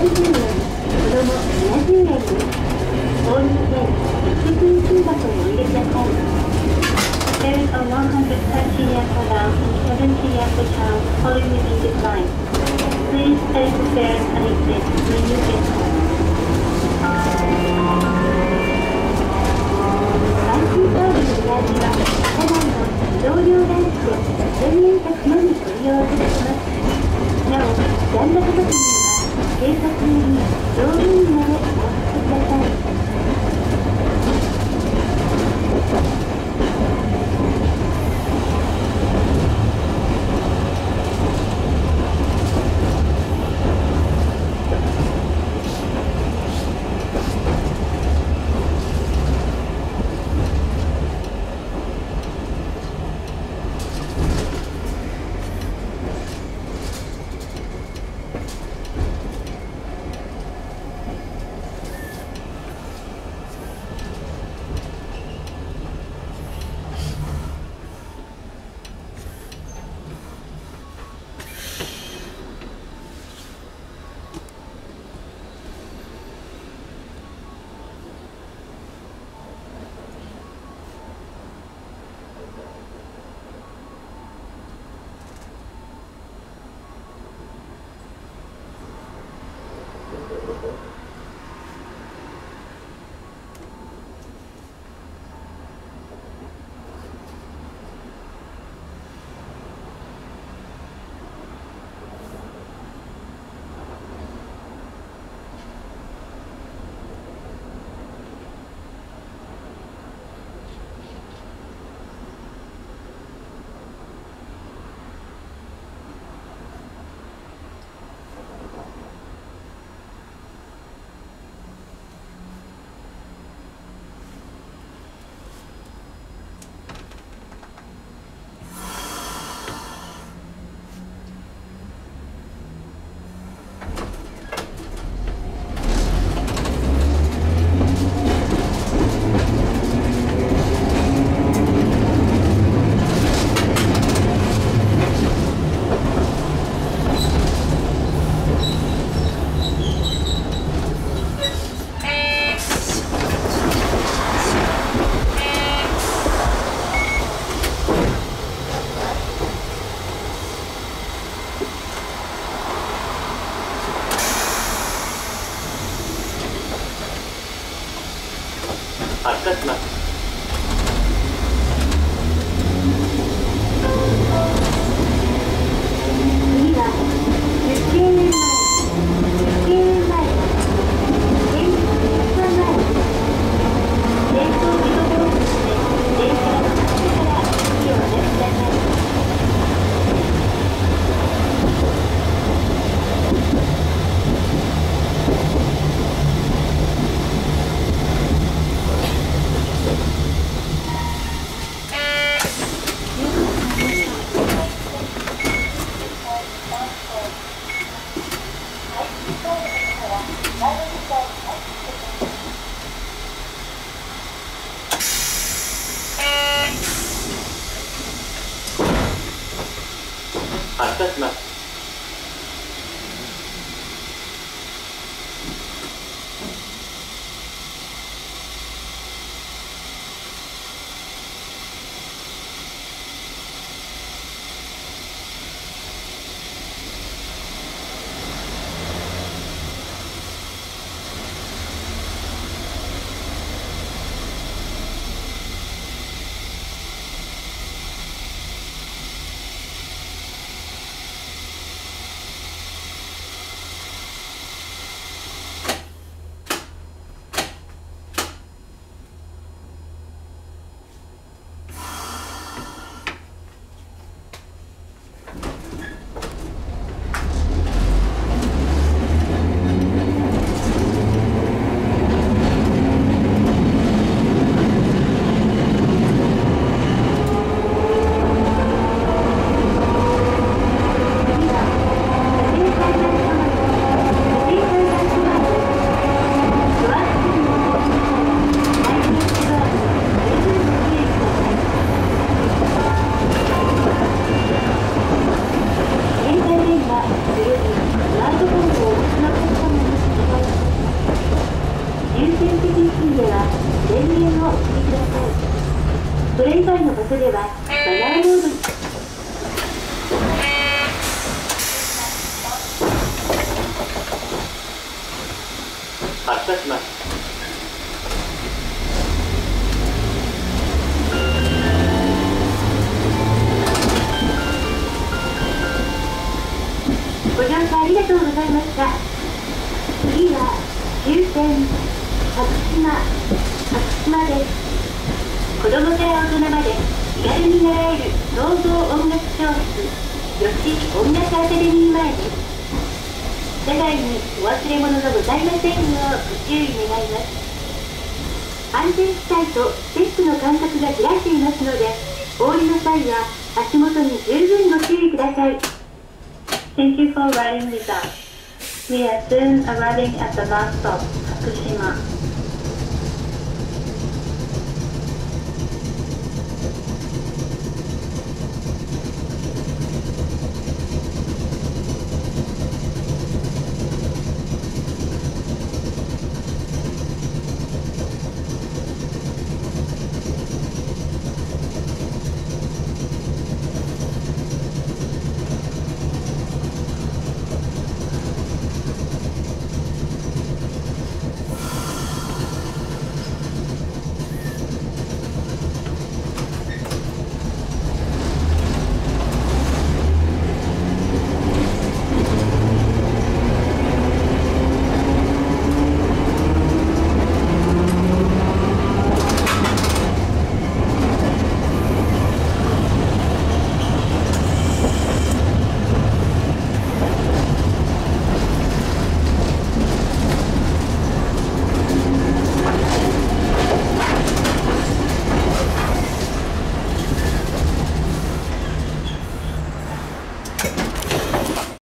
人数は子供70円です。大人券1分金箱にお入れください。There is a 100 senior for now and 70 yen for child following within this line. Please take the fares and exit when you get home. バイキンサービスの利用は車内の移動料ランチで1000円客のみご利用いただけます。なお、残高確認は警察により乗務員までお渡しください。 発車します。 次は10京園前、10京園前、現実1分前、電光自動ドアで電車が止まってから駅をお出しください。 発車します。 以外の場所ではマナーモードに発車します。 ご乗車ありがとうございました。次は終点初島です。子供から大人まで気軽に習える総合音楽教室吉音楽アカデミー前です。車外にお忘れ物がございませんようご注意願います。安全地帯とステップの間隔が開いていますので、お降りの際は足元に十分ご注意ください。Thank you for riding with us. We are soon arriving at the last stop, Takushima.